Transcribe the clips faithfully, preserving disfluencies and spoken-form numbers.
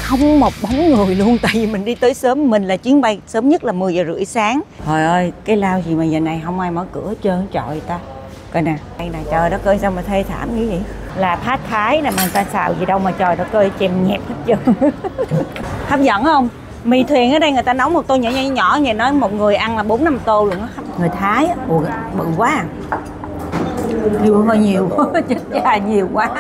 không một bóng người luôn, tại vì mình đi tới sớm, mình là chuyến bay sớm nhất là mười giờ rưỡi sáng. Trời ơi, cái lao gì mà giờ này không ai mở cửa hết trơn, trời ta. Coi nè, đây nè, trời đất ơi sao mà thê thảm như vậy. Là Pad Thái nè mà người ta xào gì đâu mà trời đất ơi chèm nhẹp hết trơn. Hấp dẫn không? Mì thuyền ở đây người ta nấu một tô nhỏ nhỏ nhỏ, vậy nói một người ăn là bốn năm tô luôn á. Người Thái á, ủa bự quá à. Nhiều hơi nhiều quá, chết cha nhiều quá.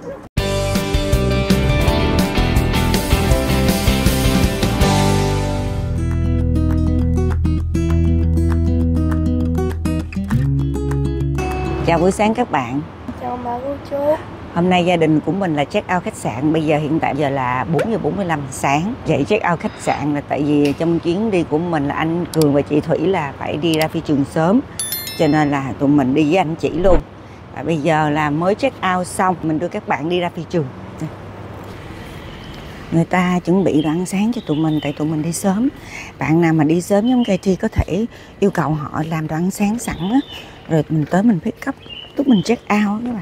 Chào buổi sáng các bạn. Chào bà cô chú. Hôm nay gia đình của mình là check out khách sạn. Bây giờ hiện tại giờ là bốn giờ bốn mươi lăm sáng. Dậy check out khách sạn là tại vì trong chuyến đi của mình là anh Cường và chị Thủy là phải đi ra phi trường sớm, cho nên là tụi mình đi với anh chị luôn. Và bây giờ là mới check out xong, mình đưa các bạn đi ra phi trường. Người ta chuẩn bị đồ ăn sáng cho tụi mình tại tụi mình đi sớm. Bạn nào mà đi sớm giống Katie có thể yêu cầu họ làm đồ ăn sáng sẵn á, rồi mình tới mình pick up lúc mình check out á các bạn.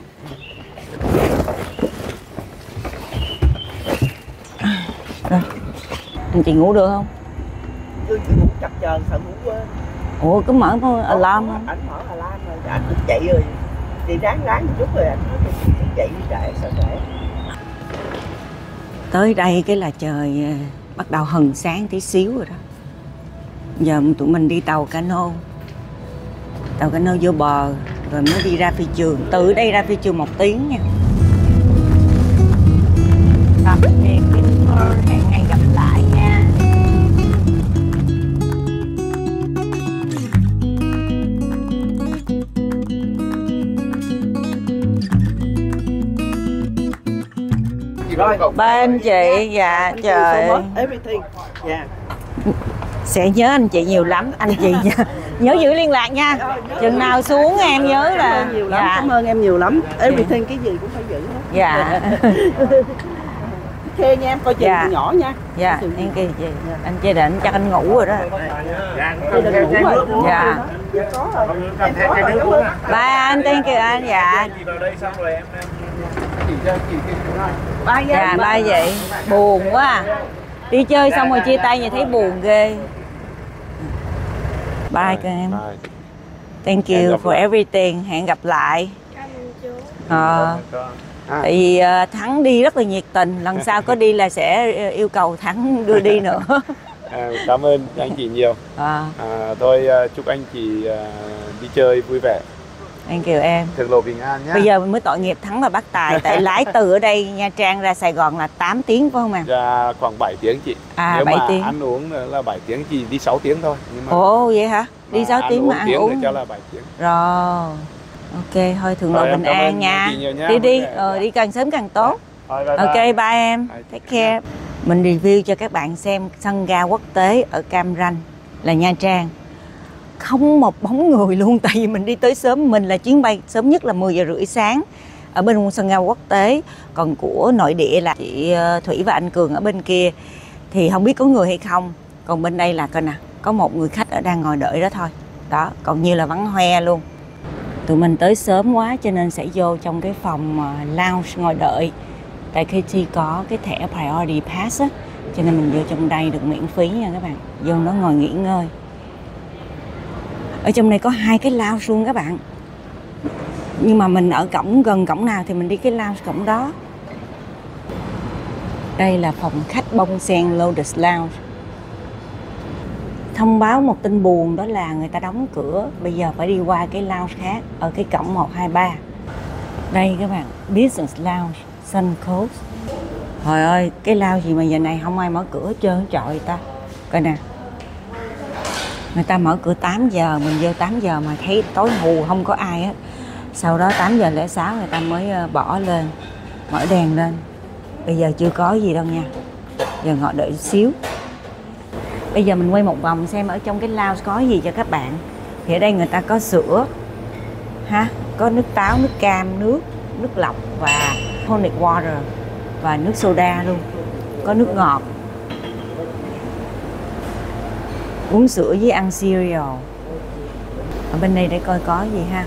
Rồi, anh chị ngủ được không? Tôi chỉ ngủ chập chờn sợ ngủ quên. Ủa cứ mở alarm không? Anh mở alarm rồi, anh cũng dậy rồi. Thì ráng ráng một chút rồi anh nói tôi dậy đi trễ sợ trễ. Tới đây cái là trời bắt đầu hừng sáng tí xíu rồi đó. Giờ tụi mình đi tàu cano. Tàu cano vô bờ rồi mới đi ra phi trường. Từ đây ra phi trường một tiếng nha. Tạm biệt, hẹn ngày gặp lại nha. Rồi, bên chị, dạ trời. Everything. Yeah. Sẽ nhớ anh chị nhiều lắm, anh chị nhớ giữ liên lạc nha. Chừng nào xuống em nhớ là. Cảm ơn nhiều lắm, Dạ. cảm ơn em nhiều lắm. Everything cái gì cũng phải giữ hết. Dạ. Khe nha em, coi chừng Dạ. nhỏ nha. Dạ, em kia chị. Anh chị định chắc anh ngủ rồi đó. Chị định ngủ rồi. Dạ. Có rồi. Em có rồi. Bye anh, thank you anh. Dạ. Bye Dạ, bye vậy. Buồn quá à. Đi chơi xong rồi chia tay vậy thấy buồn ghê. Bye các em. Thank you for everything. Hẹn gặp lại. Cảm ơn chú. Ờ, tại vì uh, Thắng đi rất là nhiệt tình. Lần sau có đi là sẽ yêu cầu Thắng đưa đi nữa. À, cảm ơn anh chị nhiều. À, À, tôi uh, chúc anh chị uh, đi chơi vui vẻ. thank you em. Thượng lộ bình an nhé. Bây giờ mới tội nghiệp Thắng và bác Tài. Tại lái từ ở đây Nha Trang ra Sài Gòn là tám tiếng phải không em? Dạ, khoảng bảy tiếng chị. À, Nếu bảy mà tiếng. ăn uống là bảy tiếng, chị đi sáu tiếng thôi. Nhưng mà Ồ vậy hả? Đi sáu tiếng mà ăn tiếng uống. thì cho là bảy tiếng. Rồi. Ok, thôi thượng lộ Rồi, em bình cảm an ơn nha. chị nhiều nha. Đi đi, Dạ. ờ, đi càng sớm càng tốt. Rồi, bye Ok, bye. bye em. Bye. Take care. Mình review cho các bạn xem sân ga quốc tế ở Cam Ranh là Nha Trang. Không một bóng người luôn, tại vì mình đi tới sớm, mình là chuyến bay sớm nhất là mười giờ rưỡi sáng ở bên sân ga quốc tế. Còn của nội địa là chị Thủy và anh Cường ở bên kia thì không biết có người hay không. Còn bên đây là coi nè, có một người khách ở đang ngồi đợi đó thôi. Đó, còn như là vắng hoe luôn. Tụi mình tới sớm quá cho nên sẽ vô trong cái phòng lounge ngồi đợi. Tại Katie có cái thẻ Priority Pass á, cho nên mình vô trong đây được miễn phí nha các bạn. Vô nó ngồi nghỉ ngơi. Ở trong này có hai cái lounge luôn các bạn. Nhưng mà mình ở cổng gần cổng nào thì mình đi cái lounge cổng đó. Đây là phòng khách bông sen Lotus Lounge. Thông báo một tin buồn đó là người ta đóng cửa. Bây giờ phải đi qua cái lounge khác ở cái cổng một hai ba. Đây các bạn, Business Lounge Sun Coast. Trời ơi, cái lounge gì mà giờ này không ai mở cửa hết trơn, trời ta. Coi nè. Người ta mở cửa tám giờ, mình vô tám giờ mà thấy tối hù không có ai hết. Sau đó tám giờ lẻ sáu người ta mới bỏ lên, mở đèn lên. Bây giờ chưa có gì đâu nha. Giờ ngồi đợi xíu. Bây giờ mình quay một vòng xem ở trong cái lounge có gì cho các bạn. Thì ở đây người ta có sữa, ha, có nước táo, nước cam, nước, nước lọc và tonic water và nước soda luôn. Có nước ngọt. Uống sữa với ăn cereal. Ở bên đây để coi có gì ha.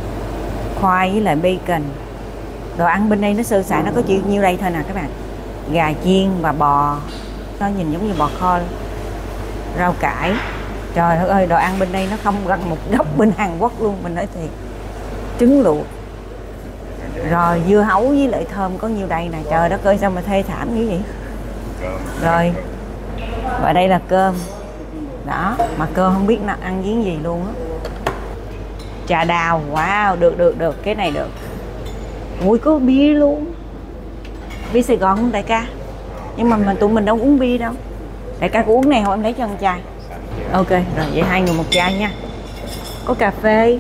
Khoai với lại bacon. Đồ ăn bên đây nó sơ sài, nó có chỉ nhiêu đây thôi nè các bạn. gà chiên và bò, nó nhìn giống như bò kho, rau cải. Trời đất ơi, đồ ăn bên đây nó không gần một góc bên Hàn Quốc luôn, mình nói thiệt. Trứng luộc, rồi dưa hấu với lại thơm có nhiêu đây nè. Trời đất ơi, sao mà thê thảm như vậy. Rồi, và đây là cơm. Đó, mà cơm không biết nó ăn với gì luôn á. Trà đào, wow, được được được, cái này được. Ui, có bia luôn. Bia Sài Gòn không đại ca? Nhưng mà mình tụi mình đâu uống bia đâu. Đại ca có uống này không? Em lấy cho một chai. Ok, rồi vậy hai người một chai nha. Có cà phê.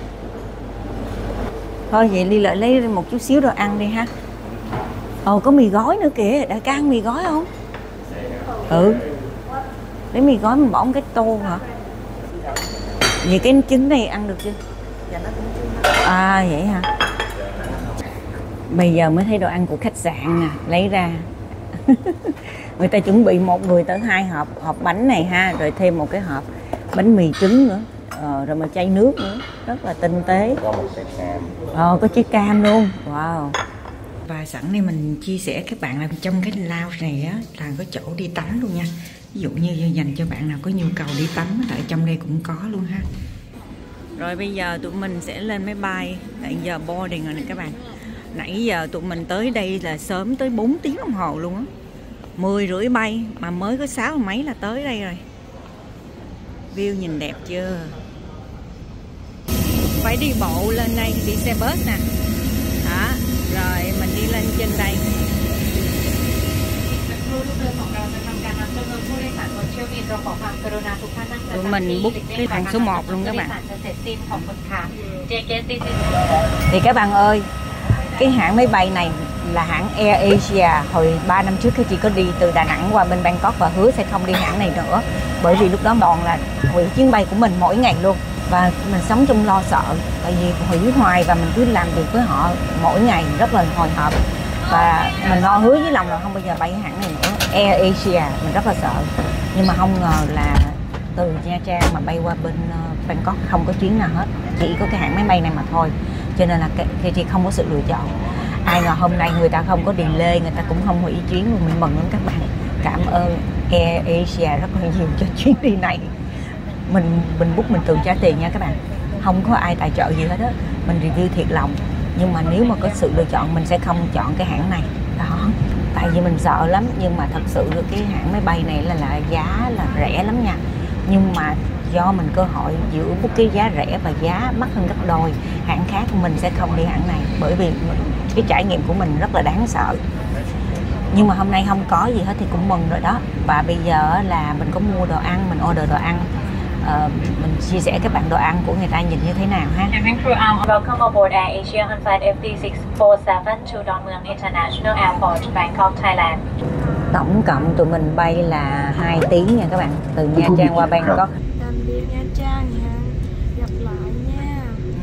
Thôi vậy Ly lại lấy một chút xíu đồ ăn đi ha. Ồ, có mì gói nữa kìa. Đại ca ăn mì gói không? Ừ. Lấy mì gói mình bỏ một cái tô hả? Vậy cái trứng này ăn được chưa? À vậy hả? Bây giờ mới thấy đồ ăn của khách sạn nè, lấy ra. Người ta chuẩn bị một người tới hai hộp hộp bánh này ha, rồi thêm một cái hộp bánh mì trứng nữa, ờ, rồi một chai nước nữa, rất là tinh tế. Có một trái cam. Ờ, có trái cam luôn, wow. Và sẵn đây mình chia sẻ các bạn là trong cái lounge này á là có chỗ đi tắm luôn nha. Ví dụ như dành cho bạn nào có nhu cầu đi tắm, tại trong đây cũng có luôn ha. Rồi bây giờ tụi mình sẽ lên máy bay, tại giờ boarding rồi nè các bạn. Nãy giờ tụi mình tới đây là sớm tới bốn tiếng đồng hồ luôn á. Mười rưỡi bay mà mới có sáu mấy là tới đây rồi. View nhìn đẹp chưa? Phải đi bộ lên đây, đi xe bus nè. Đó, rồi mình đi lên trên đây. Tụi mình book cái phòng số một luôn các bạn. Thì các bạn ơi, cái hãng máy bay này là hãng Air Asia. Hồi ba năm trước khi chị có đi từ Đà Nẵng qua bên Bangkok và hứa sẽ không đi hãng này nữa. Bởi vì lúc đó bọn là hủy chuyến bay của mình mỗi ngày luôn. Và mình sống trong lo sợ. Tại vì hủy hoài và mình cứ làm việc với họ mỗi ngày rất là hồi hộp. Và mình lo hứa với lòng là không bao giờ bay cái hãng này nữa. Air Asia, mình rất là sợ. Nhưng mà không ngờ là từ Nha Trang mà bay qua bên Bangkok không có chuyến nào hết. Chỉ có cái hãng máy bay này mà thôi. Cho nên là K T không có sự lựa chọn. Ai ngờ hôm nay người ta không có delay, người ta cũng không hủy chuyến luôn. Mình mừng lắm các bạn. Cảm ơn Air Asia rất là nhiều cho chuyến đi này. Mình mình book mình tự trả tiền nha các bạn. Không có ai tài trợ gì hết á. Mình review thiệt lòng. Nhưng mà nếu mà có sự lựa chọn mình sẽ không chọn cái hãng này. Đó. Tại vì mình sợ lắm. Nhưng mà thật sự cái hãng máy bay này là, là giá là rẻ lắm nha. Nhưng mà do mình cơ hội giữa một cái giá rẻ và giá mắc hơn gấp đôi hãng khác, mình sẽ không đi hãng này. Bởi vì cái trải nghiệm của mình rất là đáng sợ. Nhưng mà hôm nay không có gì hết thì cũng mừng rồi đó. Và bây giờ là mình có mua đồ ăn, mình order đồ ăn. Uh, mình chia sẻ các bạn đồ ăn của người ta nhìn như thế nào ha. Welcome aboard Air Asia on flight F D six four seven to Don Mueang International Airport, Bangkok, Thailand. Tổng cộng tụi mình bay là hai tiếng nha các bạn, từ Nha Trang qua Bangkok. Tạm biệt Nha Trang nha. Gặp lại nha.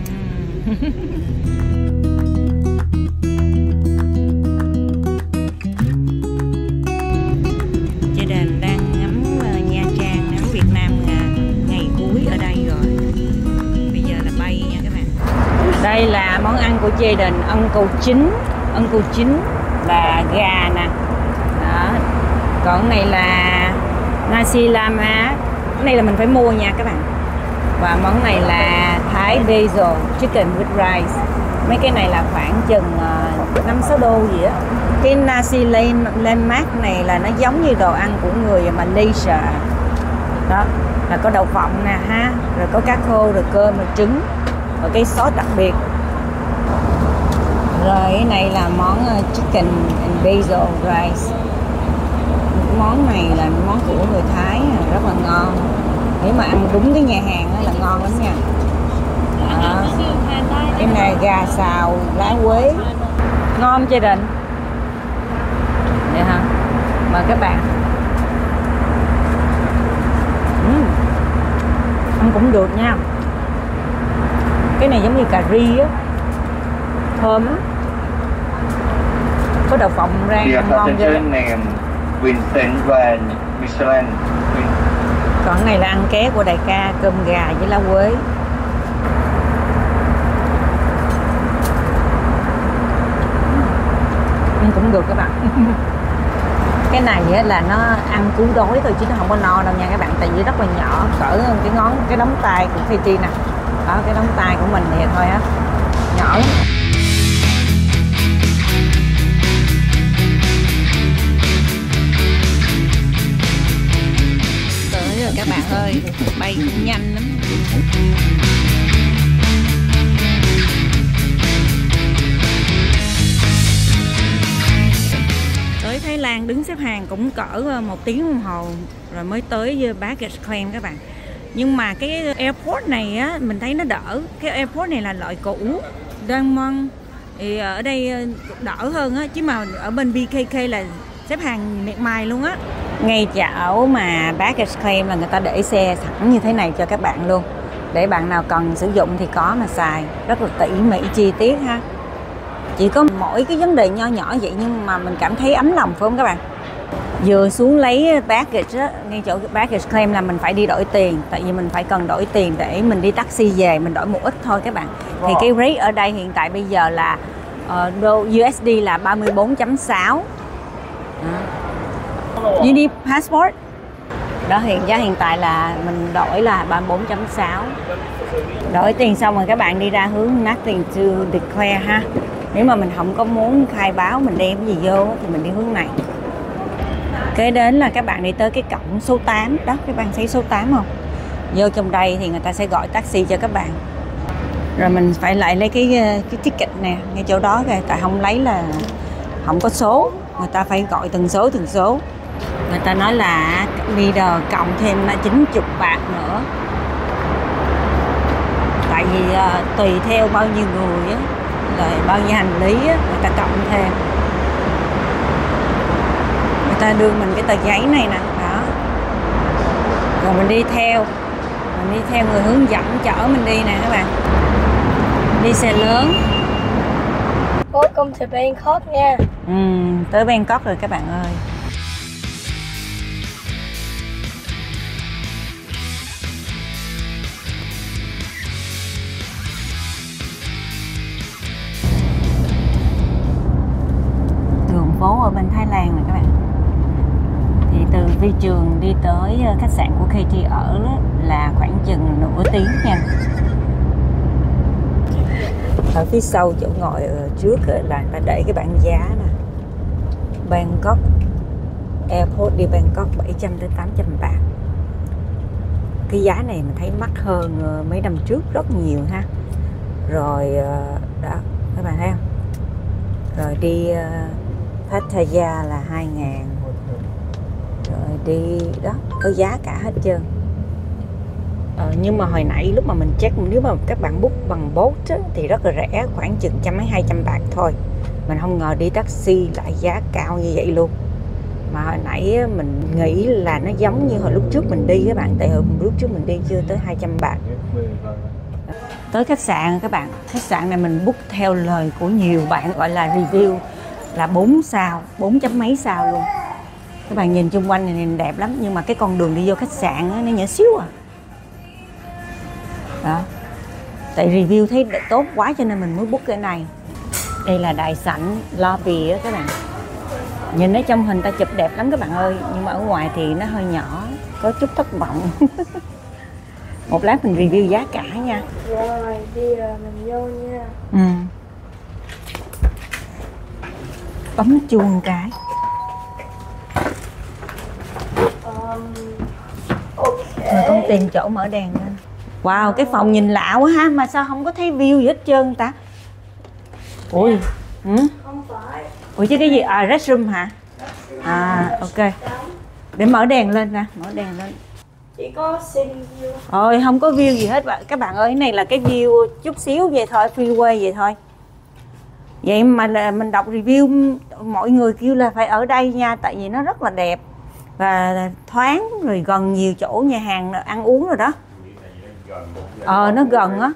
Gia đình đang ngắm Nha Trang, ngắm Việt Nam ngày cuối ở đây rồi. Bây giờ là bay nha các bạn. Đây là món ăn của gia đình, ân cù chính. Ân cù chính là gà nè. Đó. Còn cái này là nasi lemak. Cái này là mình phải mua nha các bạn. Và món này là Thái basil chicken with rice. Mấy cái này là khoảng chừng năm sáu đô gì á. Cái nasi lemak này là nó giống như đồ ăn của người Malaysia. Đó, là có đậu phộng nè ha, rồi có cá khô, rồi cơm, rồi trứng, rồi cái sốt đặc biệt. Rồi cái này là món chicken and basil rice. Món này là món của người Thái, rất là ngon. Nếu mà ăn đúng cái nhà hàng đó là ngon lắm nha. Đó. Cái này gà xào lá quế, ngon gia đình. Vậy hả? Mời các bạn. uhm. Ăn cũng được nha. Cái này giống như cà ri á, thơm á, có đậu phộng rang ăn ngon ghê. Vincent và Michelin. Còn cái này là ăn ké của đại ca, cơm gà với lá quế. Ăn cũng được các bạn. Cái này á, là nó ăn cứu đói thôi chứ nó không có no đâu nha các bạn, tại vì rất là nhỏ, cỡ cái ngón cái đóng tay của Phi Chi nè. Đó, cái đóng tay của mình thì thôi á, nhỏ lắm. Tới rồi các bạn ơi, bay cũng nhanh lắm. Tới Thái Lan đứng xếp hàng cũng cỡ một tiếng đồng hồ rồi mới tới baggage claim các bạn. Nhưng mà cái airport này á, mình thấy nó đỡ. Cái airport này là loại cũ, Don Mueang thì ở đây đỡ hơn á, chứ mà ở bên bê ca ca là xếp hàng miệt mài luôn á. Ngay chỗ mà baggage claim là người ta để xe sẵn như thế này cho các bạn luôn, để bạn nào cần sử dụng thì có mà xài, rất là tỉ mỉ chi tiết ha. Chỉ có mỗi cái vấn đề nho nhỏ vậy nhưng mà mình cảm thấy ấm lòng phải không các bạn? Vừa xuống lấy baggage á, ngay chỗ baggage claim là mình phải đi đổi tiền, tại vì mình phải cần đổi tiền để mình đi taxi về, mình đổi một ít thôi các bạn. Thì cái rate ở đây hiện tại bây giờ là uh, đô u ét đê là ba mươi bốn chấm sáu. You need passport. Đó, hiện giá hiện tại là mình đổi là ba mươi bốn chấm sáu. Đổi tiền xong rồi các bạn đi ra hướng nothing to declare ha. Nếu mà mình không có muốn khai báo mình đem cái gì vô thì mình đi hướng này. Kế đến là các bạn đi tới cái cổng số tám. Đó, các bạn thấy số tám không? Vô trong đây thì người ta sẽ gọi taxi cho các bạn. Rồi mình phải lại lấy cái cái ticket nè, ngay chỗ đó kìa, tại không lấy là không có số. Người ta phải gọi từng số từng số. Người ta nói là leader cộng thêm chín mươi bạc nữa. Tại vì uh, tùy theo bao nhiêu người á, rồi bao nhiêu hành lý á, người ta cộng thêm. Người ta đưa mình cái tờ giấy này nè, đó. Rồi mình đi theo, mình đi theo người hướng dẫn chở mình đi nè các bạn. Đi xe lớn. Welcome to Bangkok nha. Ừ, tới Bangkok rồi các bạn ơi. Đường phố ở bên Thái Lan này các bạn. Thì từ phi trường đi tới khách sạn của ca tê ở đó là khoảng chừng nửa tiếng nha. Ở phía sau chỗ ngồi ở trước là người ta để cái bảng giá nè. Bangkok Airport đi Bangkok bảy trăm đến tám trăm bạc. Cái giá này mình thấy mắc hơn mấy năm trước rất nhiều ha. Rồi đó, các bạn thấy không? Rồi đi Pattaya là hai ngàn. Rồi đi đó, có giá cả hết trơn. Ờ, nhưng mà hồi nãy lúc mà mình check, nếu mà các bạn book bằng boat á, thì rất là rẻ, khoảng chừng trăm mấy hai trăm bạc thôi. Mình không ngờ đi taxi lại giá cao như vậy luôn. Mà hồi nãy á, mình nghĩ là nó giống như hồi lúc trước mình đi các bạn, tại hồi lúc trước mình đi chưa tới hai trăm bạc. Tới khách sạn các bạn, khách sạn này mình book theo lời của nhiều bạn gọi là review là bốn sao, bốn chấm mấy sao luôn. Các bạn nhìn xung quanh này nhìn đẹp lắm, nhưng mà cái con đường đi vô khách sạn á, nó nhỏ xíu à. Đó. Tại review thấy tốt quá cho nên mình mới book cái này. Đây là đại sảnh lobby á các bạn. Nhìn ở trong hình ta chụp đẹp lắm các bạn ơi, nhưng mà ở ngoài thì nó hơi nhỏ, có chút thất vọng. Một lát mình review giá cả nha. Rồi, đi rồi mình vô nha. Ừ. Bấm chuông cái. Um, okay. Rồi con tìm chỗ mở đèn lên. Wow, cái phòng nhìn lạ quá ha, mà sao không có thấy view gì hết trơn ta? Ui, ừ? Không phải. Ủa chứ cái gì? À, restroom hả? À, ok. Để mở đèn lên nè, mở đèn lên. Chỉ có city view. Ôi, không có view gì hết bạn. Các bạn ơi, cái này là cái view chút xíu vậy thôi, freeway vậy thôi. Vậy mà là mình đọc review, mọi người kêu là phải ở đây nha, tại vì nó rất là đẹp và thoáng, rồi gần nhiều chỗ nhà hàng ăn uống rồi đó. Ờ, nó gần á.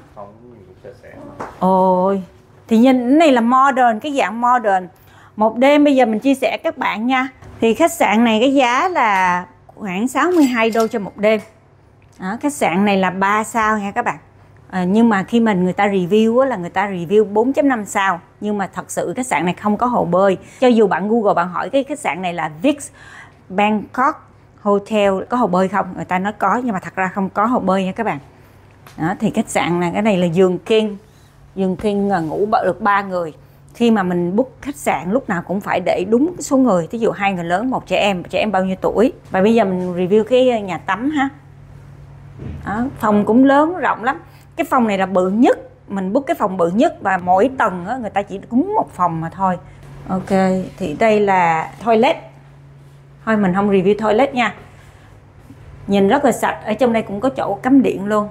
Ôi, thì nhìn cái này là modern, cái dạng modern. Một đêm bây giờ mình chia sẻ các bạn nha. Thì khách sạn này cái giá là khoảng sáu mươi hai đô cho một đêm. Đó, khách sạn này là ba sao nha các bạn. À, nhưng mà khi mình người ta review á, là người ta review bốn chấm năm sao, nhưng mà thật sự khách sạn này không có hồ bơi. Cho dù bạn Google bạn hỏi cái khách sạn này là Vix Bangkok Hotel có hồ bơi không, người ta nói có, nhưng mà thật ra không có hồ bơi nha các bạn. Đó, thì khách sạn này, cái này là giường king, giường king là ngủ được ba người. Khi mà mình book khách sạn lúc nào cũng phải để đúng số người, ví dụ hai người lớn, một trẻ em, trẻ em bao nhiêu tuổi. Và bây giờ mình review cái nhà tắm ha. Đó, phòng cũng lớn rộng lắm. Cái phòng này là bự nhất, mình book cái phòng bự nhất, và mỗi tầng á, người ta chỉ cúng một phòng mà thôi. Ok, thì đây là toilet. Thôi mình không review toilet nha. Nhìn rất là sạch, ở trong đây cũng có chỗ cắm điện luôn.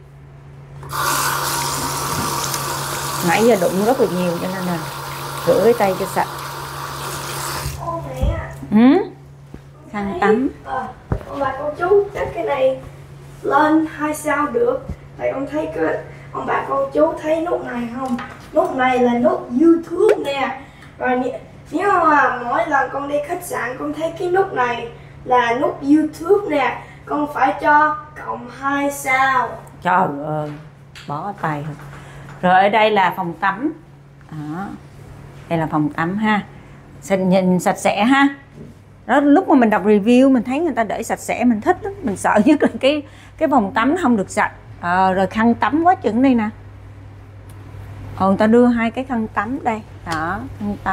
Nãy giờ đụng rất là nhiều cho nên là rửa cái tay cho sạch. Ô mẹ. Ừ? Khăn tắm. Ờ, ông bà con chú chắc cái này lên hai sao được. Tại con thấy cái ông bà con chú thấy nút này không? Nút này là nút YouTube nè. Rồi nếu mà mỗi lần con đi khách sạn con thấy cái nút này là nút YouTube nè, con phải cho cộng hai sao. Trời ơi, bỏ tay rồi. Rồi ở đây là phòng tắm. Đó. Đây là phòng tắm ha. Nhìn sạch sẽ ha. Đó, lúc mà mình đọc review mình thấy người ta để sạch sẽ, mình thích lắm. Mình sợ nhất là cái cái phòng tắm không được sạch. À, rồi khăn tắm quá chừng đây nè. Ồ, người ta đưa hai cái khăn tắm đây. Đó, khăn tắm.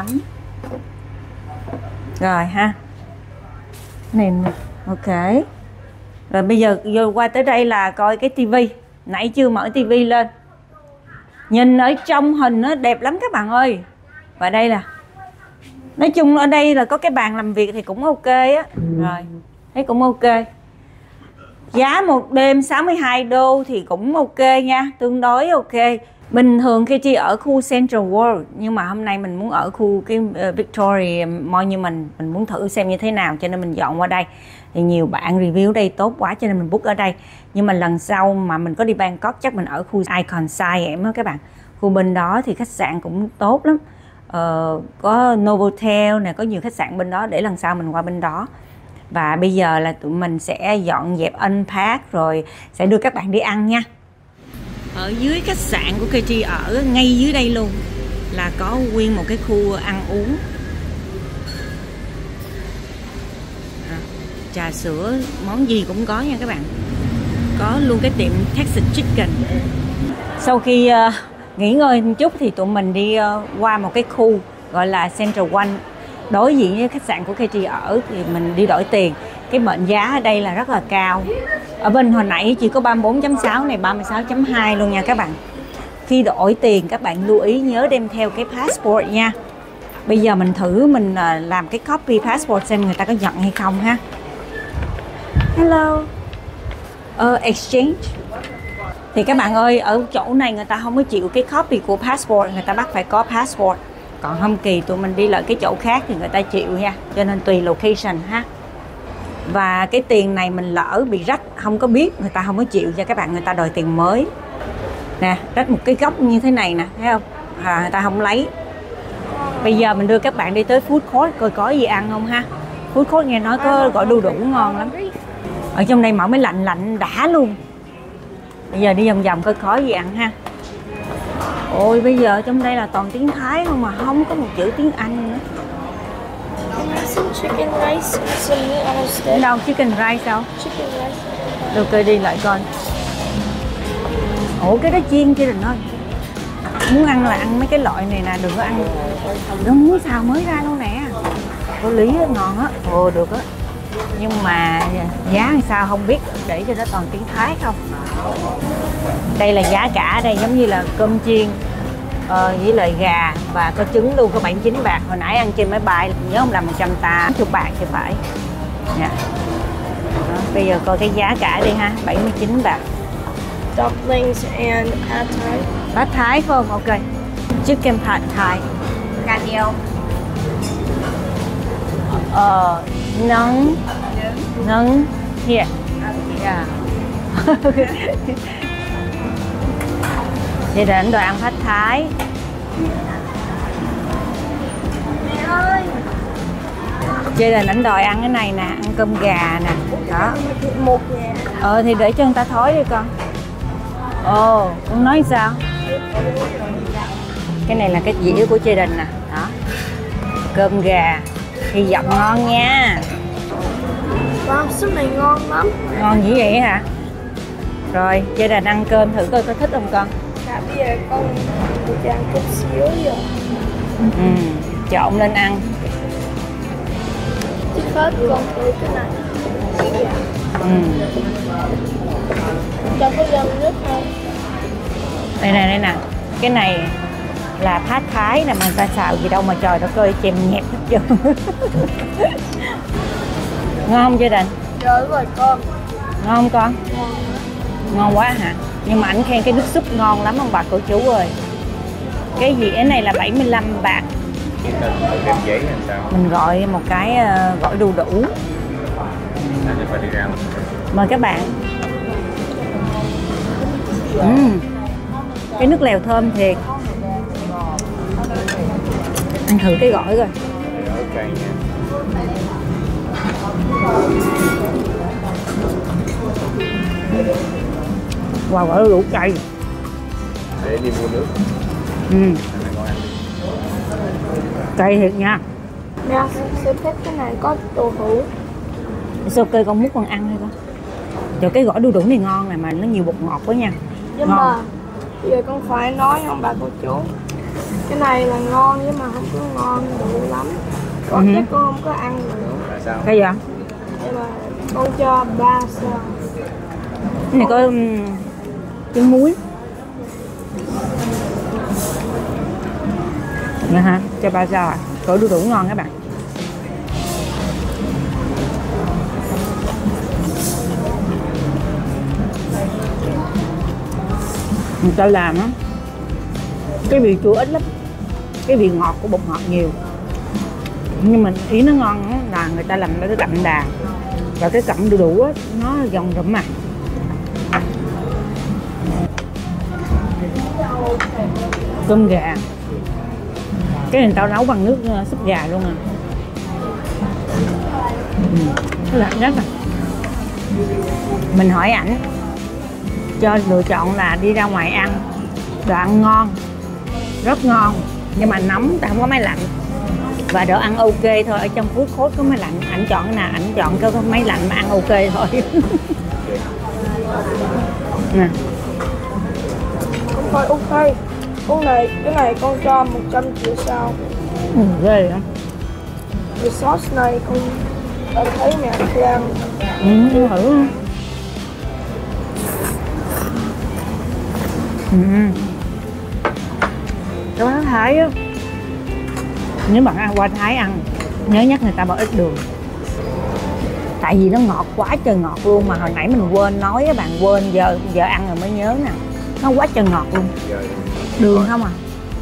Rồi ha. Này nè. Ok. Rồi bây giờ vô qua tới đây là coi cái tivi. Nãy chưa mở tivi lên. Nhìn ở trong hình nó đẹp lắm các bạn ơi. Và đây là, nói chung ở đây là có cái bàn làm việc thì cũng ok á. Rồi, thấy cũng ok. Giá một đêm sáu mươi hai đô thì cũng ok nha, tương đối ok. Bình thường khi chị ở khu Central World, nhưng mà hôm nay mình muốn ở khu cái Victoria Mall như mình, mình muốn thử xem như thế nào cho nên mình dọn qua đây. Thì nhiều bạn review đây tốt quá cho nên mình book ở đây. Nhưng mà lần sau mà mình có đi Bangkok chắc mình ở khu Icon Siam á các bạn. Khu bên đó thì khách sạn cũng tốt lắm. Ờ, có Novotel nè, có nhiều khách sạn bên đó, để lần sau mình qua bên đó. Và bây giờ là tụi mình sẽ dọn dẹp unpack rồi sẽ đưa các bạn đi ăn nha. Ở dưới khách sạn của ca tê ở, ngay dưới đây luôn là có nguyên một cái khu ăn uống. À, trà sữa, món gì cũng có nha các bạn. Có luôn cái tiệm Texas Chicken. Sau khi uh, nghỉ ngơi một chút thì tụi mình đi uh, qua một cái khu gọi là Central One. Đối diện với khách sạn của ca tê ở thì mình đi đổi tiền. Cái mệnh giá ở đây là rất là cao. Ở bên hồi nãy chỉ có ba mươi bốn chấm sáu, này ba mươi sáu chấm hai luôn nha các bạn. Khi đổi tiền các bạn lưu ý nhớ đem theo cái passport nha. Bây giờ mình thử mình uh, làm cái copy passport xem người ta có nhận hay không ha. Hello. Uh, exchange. Thì các bạn ơi, ở chỗ này người ta không có chịu cái copy của passport, người ta bắt phải có passport. Còn không kỳ tụi mình đi lại cái chỗ khác thì người ta chịu nha. Cho nên tùy location ha. Và cái tiền này mình lỡ bị rách không có biết, người ta không có chịu cho các bạn, người ta đòi tiền mới. Nè, rách một cái góc như thế này nè, thấy không? À, người ta không lấy. Bây giờ mình đưa các bạn đi tới food court coi có gì ăn không ha. Food court nghe nói có gọi đu đủ ngon lắm. Ở trong đây mở mới lạnh lạnh đã luôn. Bây giờ đi vòng vòng coi có gì ăn ha. Ôi bây giờ trong đây là toàn tiếng Thái không mà không có một chữ tiếng Anh nữa. Some chicken rice, some meat on a stick. Đâu chicken rice đâu? Chicken rice. Được rồi, đi lại coi. Ủa cái đó chiên kia đừng ơi. Muốn ăn là ăn mấy cái loại này nè, đừng có ăn. Nó muốn xào mới ra luôn nè. Có lý á, ngon á. Ồ được á. Nhưng mà giá làm sao không biết, để cho nó toàn tiếng Thái không. Đây là giá cả đây, giống như là cơm chiên ờ, với lại gà và có trứng luôn, có bảy mươi chín bạc. Hồi nãy ăn trên máy bay nhớ không, là một trăm tám mươi bạc thì phải. Dạ. Đó, bây giờ coi cái giá cả đi ha, bảy mươi chín bạc. Dumplings and pad thai. Pad Thái phải không? Ok. Chicken pad Thai. Cà niêu. Ờ, nướng. Nướng. Here. Yeah. Chị định đòi ăn Pad Thái. Mẹ ơi. Chị định ảnh đòi ăn cái này nè, ăn cơm gà nè. Đó. Một ngàn. Ờ thì để cho người ta thối đi con. Ồ, con nói sao? Cái này là cái dĩa của gia đình nè. Đó. Cơm gà. Hy vọng ngon nha. Wow, súp này ngon lắm. Ngon dữ vậy hả? Rồi, gia đình ăn cơm thử coi có thích không con? Dạ, bây giờ con cho ăn chút xíu rồi. Ừ, trộn lên ăn. Trước hết con thử cái này. Ừ. Cho có dâm nước không? Đây nè, đây nè. Cái này là Pad Thái nè, mà người ta xào gì đâu mà trời đất ơi, chèm nhẹp hết trơn. Ngon không gia đình? Dạ đúng rồi con. Ngon không con? Ngon. Ngon quá hả? Nhưng mà ảnh khen cái nước súp ngon lắm ông bà cô chú ơi. Cái dĩa này là bảy mươi lăm bạc. Đem giấy làm sao? Mình gọi một cái uh, gỏi đu đủ. Phải đi ra. Mời các bạn. Uhm. Cái nước lèo thơm thiệt. Ăn thử cái gỏi rồi. Ok nha. Wow, gỏi đu đủ cay. Để đi mua nước. Ừ. Này con ăn đi. Cay thiệt nha. Mẹ sẽ thích cái này có đồ hũ. Sao ok con múc con ăn đi con. Trời, cái gỏi đu đủ này ngon này mà nó nhiều bột ngọt quá nha. Nhưng Ngon. mà bây giờ con phải nói ông bà cô chú, cái này là ngon nhưng mà không có ngon đủ lắm. Con Ừ. chắc con không có ăn nữa. Là sao? Cái gì? Nhưng mà con cho ba sao. Cái này có um, trứng muối. Nè hả? Cho ba sao à? Gỏi đu đủ ngon các bạn. Người ta làm á, cái vị chua ít lắm, cái vị ngọt của bột ngọt nhiều. Nhưng mà ý nó ngon á, là người ta làm cái đậm đà. Và cái cặm đu đủ á, nó giòn rụm mà. Cơm gà. Cái này tao nấu bằng nước uh, súp gà luôn à. Ừ. Cái lạnh rất à. Mình hỏi ảnh cho lựa chọn là đi ra ngoài ăn, đồ ăn ngon, rất ngon, nhưng mà nóng, ta không có máy lạnh. Và đồ ăn ok thôi, ở trong food court có máy lạnh. Ảnh chọn cái nào, ảnh chọn cái máy lạnh mà ăn ok thôi. Nè. Con coi ok. Con này, cái này con cho một trăm triệu sao. Ừ, ghê lắm. Cái sauce này con đã thấy mẹ làm. Ừ, thử không? Ừ. Cái bánh Thái á, nếu bạn ăn qua Thái ăn, nhớ nhắc người ta bỏ ít đường. Tại vì nó ngọt quá trời ngọt luôn, mà hồi nãy mình quên nói á, bạn quên, giờ giờ ăn rồi mới nhớ nè. Nó quá trời ngọt luôn. Đường không à?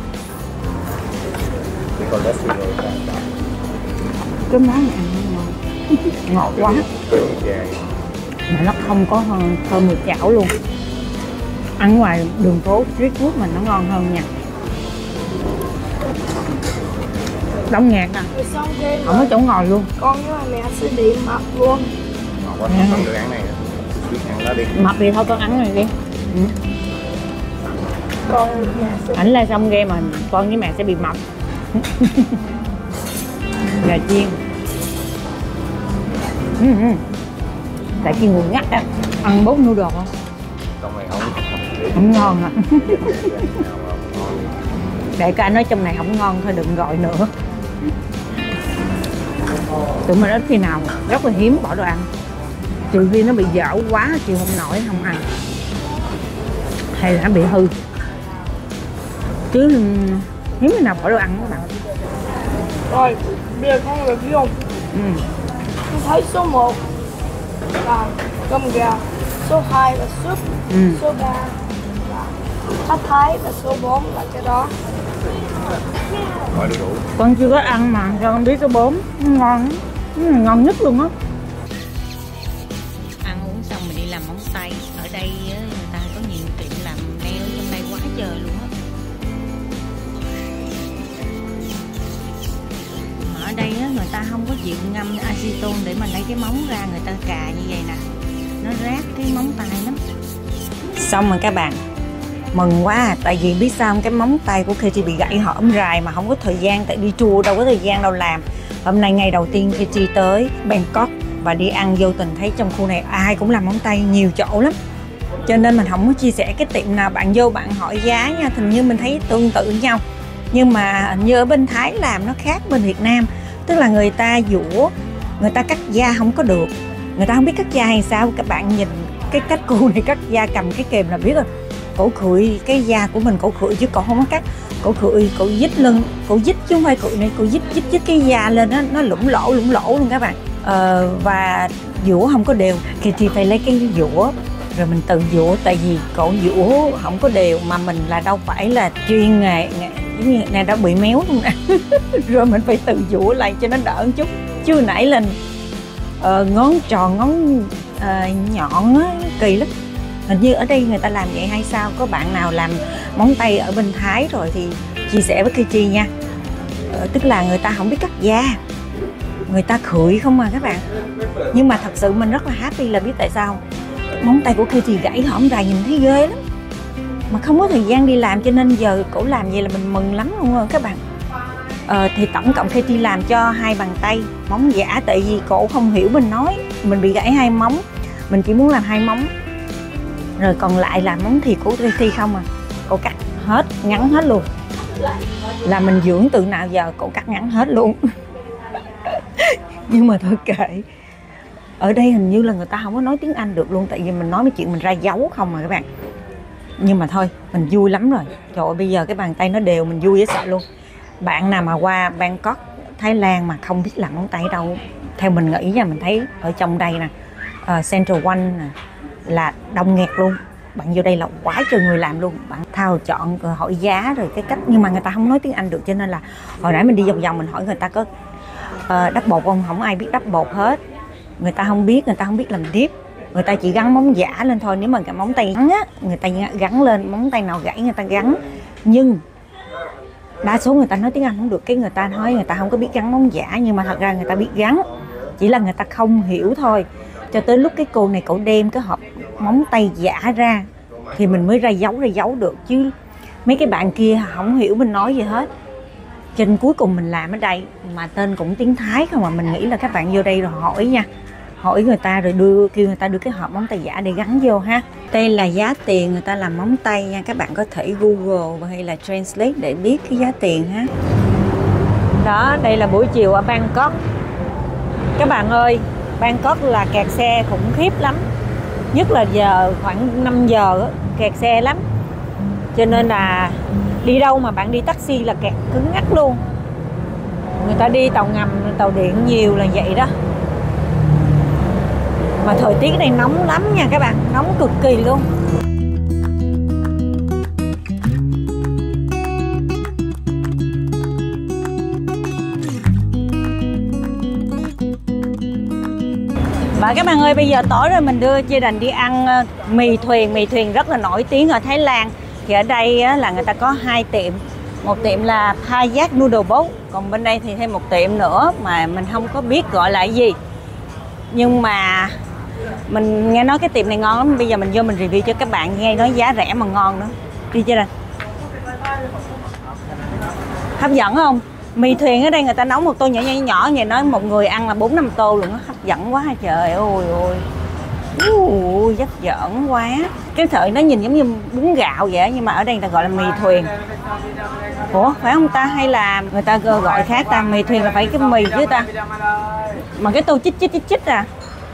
Thì còn rất nhiều rồi. Cái món này ăn nó ngon. Ngọt quá. Mà nó không có thơm mùi chảo luôn. Ăn ngoài đường phố street food mình nó ngon hơn nha. Đông nghẹt nè, Rồi xong thêm không có chỗ ngồi luôn. con với mẹ sẽ bị mập luôn. Ngọt quá, không được ăn này. Biết ăn đó đi. Mập thì thôi con ăn này đi. Ừ. Con mẹ sẽ Ảnh là xong game mà con với mẹ sẽ bị mập. Gà chiên. Ừ, ừ. Tại chiên nguội ngắt á. Ăn bốt noodle không? Trong này không không Không ngon à. Để cả nói trong này không ngon thôi đừng gọi nữa. Tụi mình ít khi nào rất là hiếm bỏ đồ ăn, trừ khi nó bị dở quá chịu không nổi không ăn, hay là nó bị hư, chứ hiếm khi nào bỏ đồ ăn các bạn. rồi bây giờ con review không? Ừ. Con thấy số một là cơm gà, số hai là súp, Ừ. số ba là Pad Thái và số bốn là cái đó. gọi đủ đủ. Con chưa có ăn mà cho con biết số bốn ngon lắm. Cái này ngon nhất luôn á. Ăn uống xong mình đi làm móng tay. Ở đây người ta có nhiều tiệm làm nail trong đây quá trời luôn á. Ở đây á, người ta không có chịu ngâm acetone để mà lấy cái móng ra, người ta cà như vậy nè, nó rát cái móng tay lắm. Xong rồi các bạn, Mừng quá à, tại vì biết sao không? Cái móng tay của Katie bị gãy hõm rài mà không có thời gian, tại đi tour đâu có thời gian đâu làm. Hôm nay ngày đầu tiên Katie tới Bangkok và đi ăn, vô tình thấy trong khu này ai cũng làm móng tay, nhiều chỗ lắm. Cho nên mình không có chia sẻ cái tiệm nào bạn vô bạn hỏi giá nha, hình như mình thấy tương tự nhau. Nhưng mà hình như ở bên Thái làm nó khác bên Việt Nam. Tức là người ta dũa, người ta cắt da không có được. Người ta không biết cắt da hay sao, các bạn nhìn cái cách cô này cắt da cầm cái kềm là biết rồi. Cổ khựi cái da của mình, cổ khựi chứ cổ không có cắt. Cổ khựi, cổ dít lưng, cổ dít chứ không phải khựi này, cổ dít dít dít cái da lên đó, nó lủng lỗ lủng lỗ luôn các bạn. Ờ, và dũa không có đều thì thì phải lấy cái dũa rồi mình tự dũa, tại vì cổ dũa không có đều mà mình là đâu phải là chuyên nghề, giống như này đã bị méo luôn nè. Rồi mình phải tự dũa lại cho nó đỡ một chút. Chứ nãy lên uh, ngón tròn ngón uh, nhọn á, kỳ lắm. Hình như ở đây người ta làm vậy hay sao? Có bạn nào làm móng tay ở bên Thái rồi thì chia sẻ với Katie nha. uh, Tức là người ta không biết cắt da, người ta khựi không mà các bạn. Nhưng mà thật sự mình rất là happy là biết tại sao móng tay của Katie gãy hõm rài nhìn thấy ghê lắm. Mà không có thời gian đi làm cho nên giờ cổ làm vậy là mình mừng lắm luôn rồi các bạn. Ờ, thì tổng cộng Katie làm cho hai bàn tay móng giả, tại vì cổ không hiểu mình nói. Mình bị gãy hai móng, mình chỉ muốn làm hai móng. Rồi còn lại là móng thịt của Katie không à. Cổ cắt hết, ngắn hết luôn. Là mình dưỡng từ nào giờ cổ cắt ngắn hết luôn. Nhưng mà thôi kệ. Ở đây hình như là người ta không có nói tiếng Anh được luôn, tại vì mình nói mấy chuyện mình ra dấu không mà các bạn. Nhưng mà thôi, mình vui lắm rồi. Trời ơi, bây giờ cái bàn tay nó đều, mình vui dễ sợ luôn. Bạn nào mà qua Bangkok, Thái Lan mà không biết làm móng tay đâu, theo mình nghĩ nha, mình thấy ở trong đây nè, uh, Central One nè, là đông nghẹt luôn. Bạn vô đây là quá trời người làm luôn. Bạn thao chọn rồi hỏi giá rồi cái cách, nhưng mà người ta không nói tiếng Anh được, cho nên là hồi nãy mình đi vòng vòng mình hỏi người ta có uh, đắp bột không, không ai biết đắp bột hết. Người ta không biết, người ta không biết làm dip. Người ta chỉ gắn móng giả lên thôi. Nếu mà cái móng tay ngắn á, người ta gắn lên, móng tay nào gãy người ta gắn. Nhưng đa số người ta nói tiếng Anh không được, cái người ta nói người ta không có biết gắn móng giả, nhưng mà thật ra người ta biết gắn, chỉ là người ta không hiểu thôi. Cho tới lúc cái cô này cậu đem cái hộp móng tay giả ra thì mình mới ra dấu ra dấu được, chứ mấy cái bạn kia không hiểu mình nói gì hết. Cho nên cuối cùng mình làm ở đây mà tên cũng tiếng Thái không mà, mình nghĩ là các bạn vô đây rồi hỏi nha, hỏi người ta rồi đưa kêu người ta đưa cái hộp móng tay giả để gắn vô ha. Đây là giá tiền người ta làm móng tay nha, các bạn có thể Google hay là Translate để biết cái giá tiền ha. Đó, đây là buổi chiều ở Bangkok. Các bạn ơi, Bangkok là kẹt xe khủng khiếp lắm. Nhất là giờ khoảng năm giờ kẹt xe lắm. Cho nên là đi đâu mà bạn đi taxi là kẹt cứng ngắc luôn. Người ta đi tàu ngầm, tàu điện nhiều là vậy đó. Mà thời tiết này nóng lắm nha các bạn, nóng cực kỳ luôn. Và các bạn ơi, bây giờ tối rồi mình đưa gia đình đi ăn mì thuyền. Mì thuyền rất là nổi tiếng ở Thái Lan. Thì ở đây là người ta có hai tiệm. Một tiệm là Payak Noodle Boat, còn bên đây thì thêm một tiệm nữa mà mình không có biết gọi là gì. Nhưng mà mình nghe nói cái tiệm này ngon lắm. Bây giờ mình vô mình review cho các bạn nghe, nói giá rẻ mà ngon nữa. Đi chưa đây? Hấp dẫn không? Mì thuyền ở đây người ta nấu một tô nhỏ nhỏ nhỏ vậy, nói một người ăn là bốn năm tô luôn á, hấp dẫn quá trời ơi ơi. Ui, hấp dẫn quá. Cái sợi nó nhìn giống như bún gạo vậy, nhưng mà ở đây người ta gọi là mì thuyền. Ủa phải không ta, hay là người ta gọi khác ta? Mì thuyền là phải cái mì chứ ta, mà cái tô chích chích chích chích à.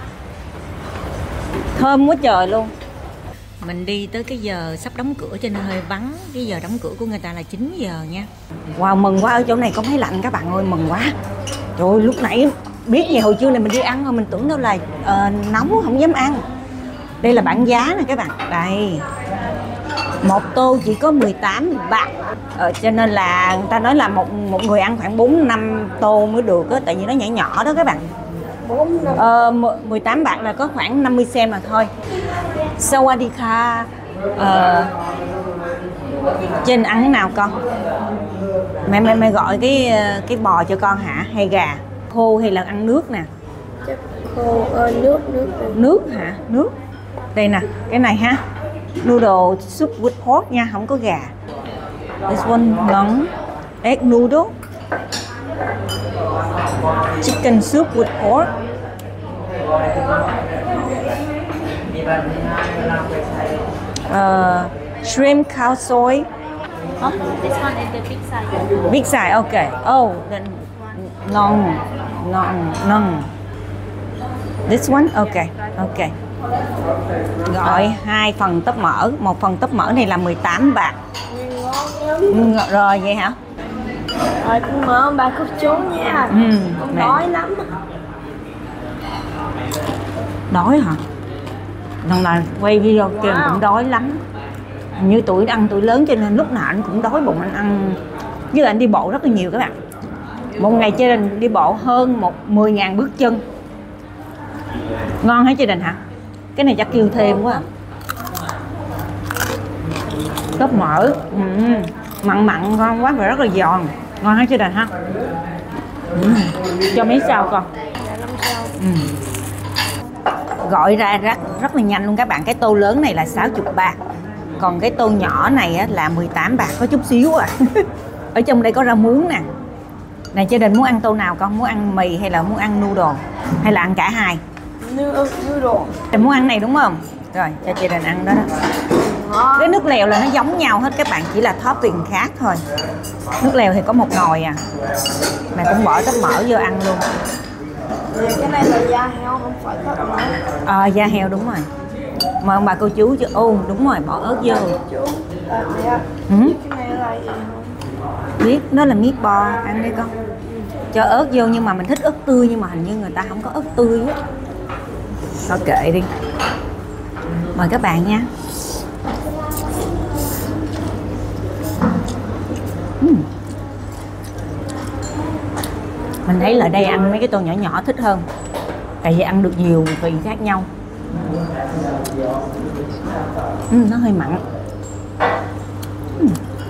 Thơm quá trời luôn. Mình đi tới cái giờ sắp đóng cửa cho nên hơi vắng. Cái giờ đóng cửa của người ta là chín giờ nha. Wow, mừng quá, ở chỗ này không thấy lạnh các bạn ơi, mừng quá. Trời ơi, lúc nãy biết về hồi trưa này mình đi ăn rồi, mình tưởng đâu là uh, nóng không dám ăn. Đây là bảng giá nè các bạn. Đây, một tô chỉ có mười tám baht. Ờ, cho nên là người ta nói là một một người ăn khoảng bốn năm tô mới được á, tại vì nó nhỏ nhỏ đó các bạn. Ờ, mười tám baht là có khoảng năm mươi cent mà thôi. Sawadika. Ờ, trên ăn cái nào con? Mẹ mẹ mẹ gọi cái cái bò cho con hả, hay gà khô hay là ăn nước nè? Chắc khô, ờ, nước nước Nước hả? Nước. Đây nè, cái này ha. noodle soup with pork nha, không có gà. This one ngon, egg noodle, chicken soup with pork. Uh, shrimp khao soi. Oh, this one is the big size. Big size, okay. Oh, then ngon, ngon, ngon. This one, okay, okay. Gọi hai phần tóp mỡ, một phần tóp mỡ này là mười tám bạc. Ngon lắm. Rồi vậy hả? Rồi con mời ông bà cô chú nha. Ừ, Con mẹ. đói lắm. Đói hả? Lần này quay video kêu Wow. cũng đói lắm. Hình như tuổi ăn tuổi lớn cho nên lúc nào anh cũng đói bụng, anh ăn. Với lại anh đi bộ rất là nhiều các bạn. Một ngày gia đình đi bộ hơn một mười ngàn bước chân. Ngon hả gia đình hả? Cái này chắc kêu thêm quá à. Tóp mỡ, ừ. Mặn mặn ngon quá và rất là giòn. Ngon hả gia đình ha? Ừ. Cho mấy sao con? Ừ. Gọi ra rất rất là nhanh luôn các bạn. Cái tô lớn này là sáu mươi bạc, còn cái tô nhỏ này á, là mười tám bạc, có chút xíu à. Ở trong đây có rau muống nè. Này gia đình muốn ăn tô nào con? Muốn ăn mì hay là muốn ăn noodle? Hay là ăn cả hai? Noodle. Em muốn ăn này đúng không? Rồi cho gia đình ăn đó đó. Cái nước lèo là nó giống nhau hết các bạn, chỉ là topping khác thôi. Nước lèo thì có một nồi à. Mẹ cũng bỏ tóp mỡ vô ăn luôn. Cái này là da heo không phải tóp mỡ. Ờ, da heo đúng rồi. Mà ông bà cô chú chứ. Ô đúng rồi, bỏ ớt vô. Chú. À, dạ. Ừ. Cái này là gì không? Biết, nó là meatball, ăn đi con. Cho ớt vô nhưng mà mình thích ớt tươi, nhưng mà hình như người ta không có ớt tươi á. Thôi kệ đi. Mời các bạn nha. uhm. Mình thấy là đây ăn mấy cái tô nhỏ nhỏ thích hơn, tại vì ăn được nhiều vị khác nhau. uhm, Nó hơi mặn. uhm.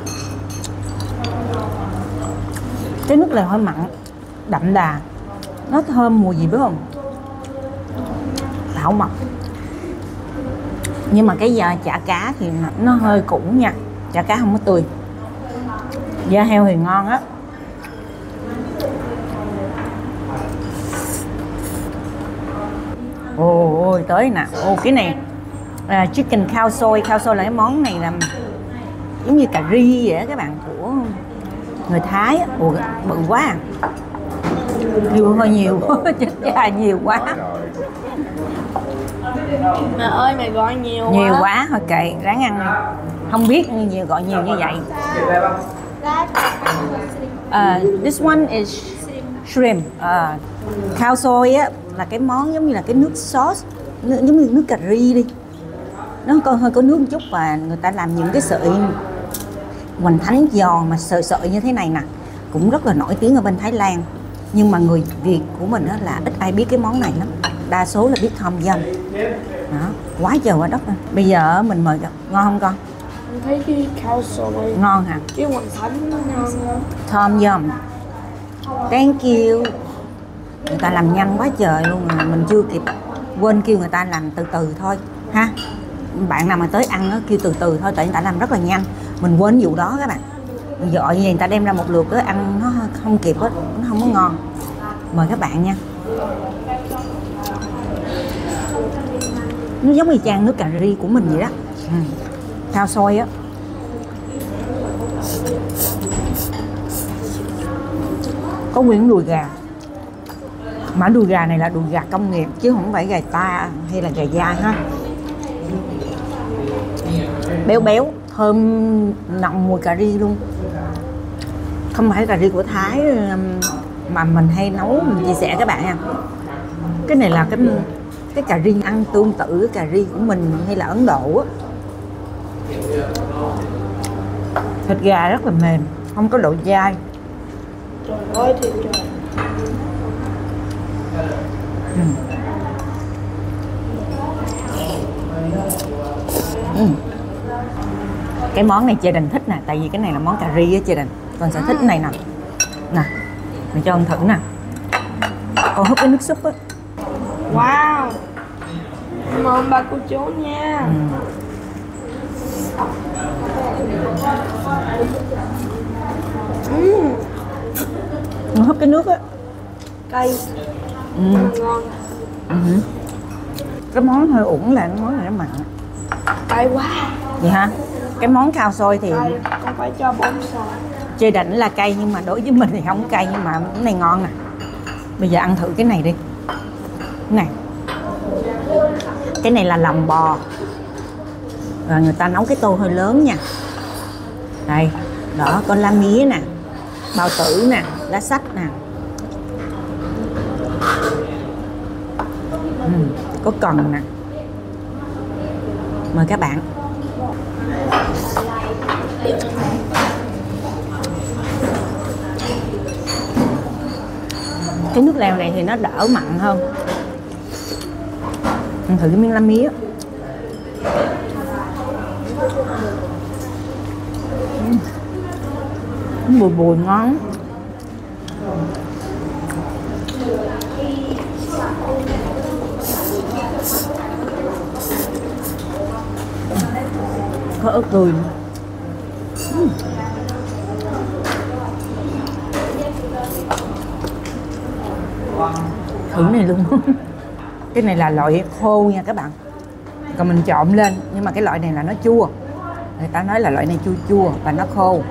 Cái nước lèo hơi mặn, đậm đà. Nó thơm mùi gì biết không? Thảo mộc. Nhưng mà cái da chả cá thì nó hơi cũ nha. Chả cá không có tươi. Da heo thì ngon á. Ồ ôi tới nè. Ồ cái này à, chicken khao soi. Khao soi là cái món này là giống như cà ri vậy đó các bạn, của người Thái á. Ồ bự quá à. Nhiều hơi nhiều. Chết cha nhiều quá. Mẹ ơi mày gọi nhiều quá. Nhiều quá thôi kệ, ráng ăn. Không biết nhiều gọi nhiều như vậy. Uh, this one is shrimp. Uh, khao soi á là cái món giống như là cái nước sauce, nước, giống như nước cà ri đi. Nó có hơi có nước một chút và người ta làm những cái sợi hoành thánh giòn mà sợi sợi như thế này nè, cũng rất là nổi tiếng ở bên Thái Lan. Nhưng mà người Việt của mình á là ít ai biết cái món này lắm. Đa số là biết thom dâm. Đó, quá trời quá đất. Bây giờ mình mời ngon không con? Em thấy cái khao soi Ngon hả? cái hoành thánh nó ngon lắm. Thom dâm. Thank you. Người ta làm nhanh quá trời luôn mà mình chưa kịp, quên kêu người ta làm từ từ thôi ha. Bạn nào mà tới ăn nó kêu từ từ thôi, tại người ta làm rất là nhanh. Mình quên vụ đó các bạn. Dội gì người ta đem ra một lượt đó, ăn nó không kịp hết, nó không có ngon. Mời các bạn nha. Nó giống như chan nước cà ri của mình vậy đó. Ừ. Khao soi á. Có nguyên đùi gà. Mà đùi gà này là đùi gà công nghiệp chứ không phải gà ta hay là gà da ha. Béo béo, thơm nồng mùi cà ri luôn. Không phải cà ri của Thái mà mình hay nấu, mình chia sẻ các bạn nha. Cái này là cái cái cà ri ăn tương tự cái cà ri của mình hay là Ấn Độ á. Thịt gà rất là mềm, không có độ dai. Trời ơi thịt trời. Ừ. Ừ. Cái món này gia đình thích nè, tại vì cái này là món cà ri á gia đình, con sẽ thích cái này nè. Nè, mình cho con thử nè. Con húp cái nước súp á. Wow. Mời ông bà cô chú nha. Ừ. Uhm, Nó hấp cái nước á. cay. Ừ. Ngon. Ừ. Cái món hơi ủng là cái món này nó mặn. Cay quá. Vậy hả? Cái món khao xôi thì Cay, con phải cho bông xào. chê đỉnh là cay, nhưng mà đối với mình thì không cay, nhưng mà cái này ngon nè. Bây giờ ăn thử cái này đi. Cái này. Cái này là lòng bò. Rồi người ta nấu cái tô hơi lớn nha. Đây, đó có lá mía nè, bao tử nè, lá sách nè. Ừ, có cần nè. Mời các bạn. Cái nước lèo này thì nó đỡ mặn hơn. Ăn thử cái miếng lá mía. Nó bùi bùi ngon. Có ớt tươi nữa. Thử này luôn. Cái này là loại khô nha các bạn. Còn mình trộn lên, nhưng mà cái loại này là nó chua. Người ta nói là loại này chua chua và nó khô.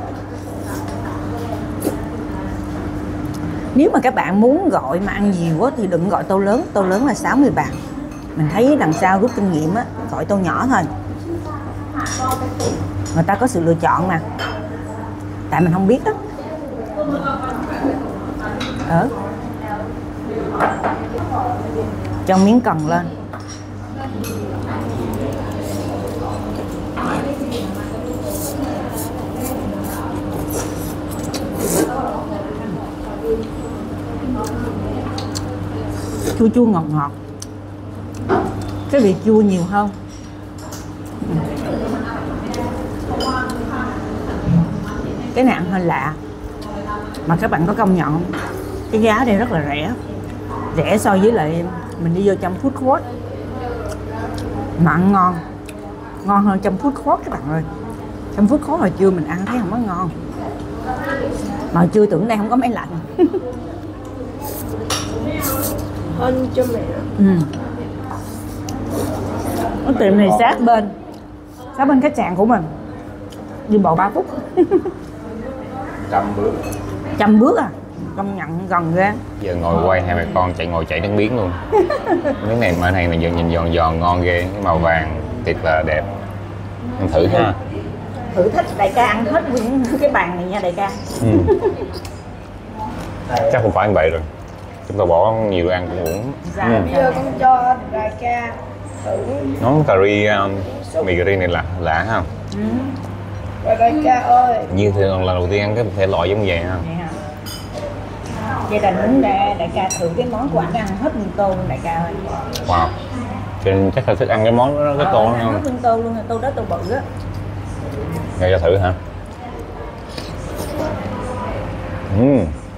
Nếu mà các bạn muốn gọi mà ăn nhiều quá thì đừng gọi tô lớn. Tô lớn là sáu mươi bạc. Mình thấy đằng sau rút kinh nghiệm á, gọi tô nhỏ thôi. Người ta có sự lựa chọn mà. Tại mình không biết á. Ờ. Cho miếng cần lên. Chua chua ngọt ngọt. Cái vị chua nhiều hơn. Cái này ăn hơi lạ. Mà các bạn có công nhận không? Cái giá đây rất là rẻ. Rẻ so với lại mình đi vô trong food court. Mà ăn ngon. Ngon hơn trong food court các bạn ơi. Trong food court hồi trưa mình ăn thấy không có ngon. Mà hồi trưa tưởng đây không có máy lạnh. Hơn cho mẹ. Ừ. Cái tiệm này sát bên sát bên khách sạn của mình, đi bộ ba phút. Trăm bước. Trăm bước à? Công nhận gần ghê. Giờ ngồi quay hai mẹ con chạy ngồi chạy nước miếng luôn. Miếng này mà này là giờ nhìn giòn giòn ngon ghê, cái màu vàng thiệt là đẹp. Ăn thử ha. Thử thách đại ca ăn hết nguyên cái bàn này nha đại ca. Ừ. Chắc không phải như vậy rồi. Chúng ta bỏ nhiều ăn cũng uổng. Dạ. Ừ. Bây giờ con cho đại ca thử. Món cà ri, um, mì cà ri này lạ lạ ha. Ừ. Rồi đại ca ơi. Như thường lần đầu tiên ăn cái thể loại giống vậy ha. Vậy hả? Vậy là muốn đại, đại ca thử cái món của anh ăn hết nguyên tô luôn đại ca ơi. Wow. Cho nên chắc là thích ăn cái món đó, cái tô đó Hết không? nguyên tô luôn, tô đó tô bự á. Rồi cho thử hả? Uhm.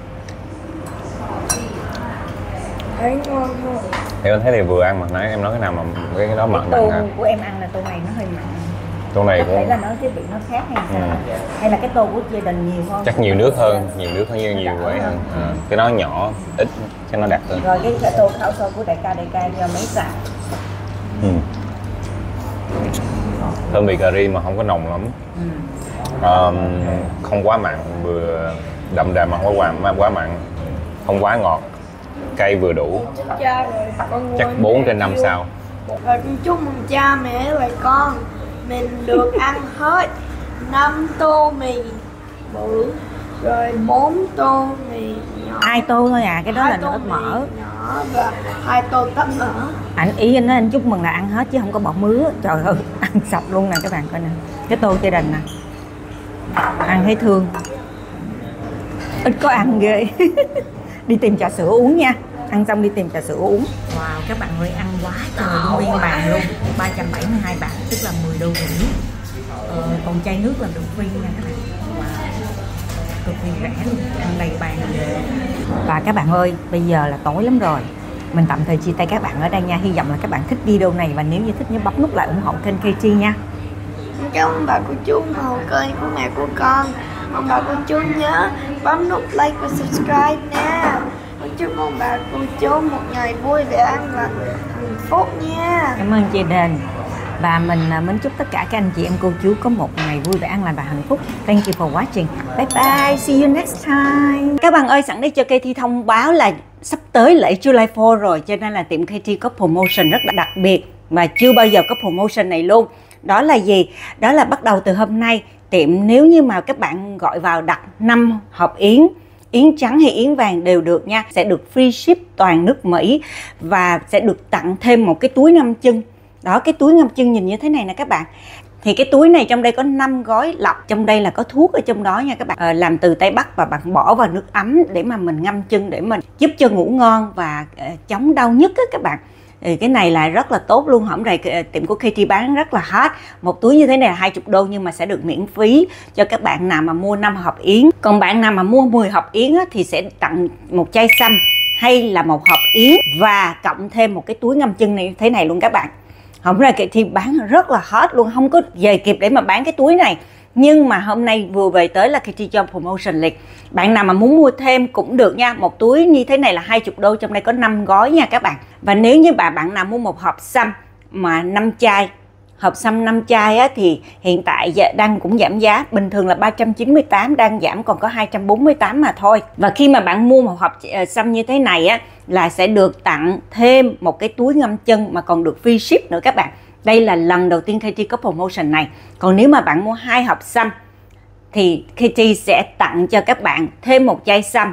Thấy ngon không? Thì em thấy thì vừa ăn mà nãy em nói cái nào mà cái, cái đó mặn Tô mặn hả? của em ăn là tô này nó hơi mặn. Tô này Có thể cũng là nó cái vị nó khác hay sao? Ừ. Hay là cái tô của gia đình nhiều hơn? chắc nhiều nước hơn, nhiều nước hơn, nhiều nhiều vậy hơn. À, cái đó nhỏ, ít, cho nó đặc hơn. Rồi cái, cái tô khảo sôi của đại ca, đại ca cho mấy sạc. Ừ. Thơm vị cà ri mà không có nồng lắm. Ừ. Um, không quá mặn, vừa đậm đà mà không quá mặn, quá mặn, không quá ngọt, cay vừa đủ. Cha rồi con ngồi Chắc bốn trên năm sao. Rồi con chúc mừng cha mẹ và con mình được ăn hết năm tô mì bự, rồi bốn tô mì nhỏ, Hai tô thôi à, cái đó hai là tô nó ít mì mỡ. nhỏ và hai tô tấm mỡ. Anh ý anh nói anh chúc mừng là ăn hết chứ không có bỏ mứa. Trời ơi, ăn sạch luôn nè các bạn coi nè. Cái tô gia đình nè. Ăn thấy thương. Ít có ăn ghê. Đi tìm trà sữa uống nha. Ăn xong đi tìm trà sữa uống. Wow, các bạn ơi ăn quá trời luôn, nguyên bàn luôn. ba trăm bảy mươi hai bạc, tức là mười đô rưỡi. Ờ, còn chai nước là được free nha các bạn. Wow. Cực kỳ rẻ luôn, ăn đầy bàn ghê. Và các bạn ơi, bây giờ là tối lắm rồi. Mình tạm thời chia tay các bạn ở đây nha. Hy vọng là các bạn thích video này. Và nếu như thích nhớ bấm nút lại ủng hộ kênh ca tê nha. Cảm ơn bà cô chú ủng hộ kênh của mẹ của con. Ông bà cô chú nhớ bấm nút like và subscribe nha. Chúc ông bà cô chú một ngày vui vẻ an lành hạnh phúc nha. Cảm ơn chị Đền. Và mình mến chúc tất cả các anh chị em cô chú có một ngày vui vẻ an lành và hạnh phúc. Thank you for watching. Bye bye. See you next time. Các bạn ơi, sẵn đây cho Katie thông báo là sắp tới lễ July fourth rồi, cho nên là tiệm Katie có promotion rất là đặc biệt mà chưa bao giờ có promotion này luôn. Đó là gì? Đó là bắt đầu từ hôm nay, tiệm nếu như mà các bạn gọi vào đặt năm hộp yến, yến trắng hay yến vàng đều được nha, sẽ được free ship toàn nước Mỹ và sẽ được tặng thêm một cái túi ngâm chân. Đó, cái túi ngâm chân nhìn như thế này nè các bạn. Thì cái túi này trong đây có năm gói lọc, trong đây là có thuốc ở trong đó nha các bạn. À, làm từ Tây Bắc và bạn bỏ vào nước ấm để mà mình ngâm chân để mình giúp cho ngủ ngon và uh, chống đau nhức á các bạn. Thì cái này là rất là tốt luôn. Hổng rày tiệm của Katie bán rất là hot. Một túi như thế này là hai mươi đô nhưng mà sẽ được miễn phí cho các bạn nào mà mua năm hộp yến. Còn bạn nào mà mua mười hộp yến á, thì sẽ tặng một chai xăm hay là một hộp yến và cộng thêm một cái túi ngâm chân này thế này luôn các bạn. Hổng ra thì bán rất là hot luôn, không có về kịp để mà bán cái túi này. Nhưng mà hôm nay vừa về tới là Katie cho promotion liền. Bạn nào mà muốn mua thêm cũng được nha. Một túi như thế này là hai mươi đô, trong đây có năm gói nha các bạn. Và nếu như bà bạn nào mua một hộp xăm mà năm chai, hộp xăm năm chai á, thì hiện tại đang cũng giảm giá. Bình thường là ba trăm chín mươi tám, đang giảm còn có hai trăm bốn mươi tám mà thôi. Và khi mà bạn mua một hộp xăm như thế này á, là sẽ được tặng thêm một cái túi ngâm chân mà còn được free ship nữa các bạn. Đây là lần đầu tiên Katie có promotion này. Còn nếu mà bạn mua hai hộp xăm thì Katie sẽ tặng cho các bạn thêm một chai xăm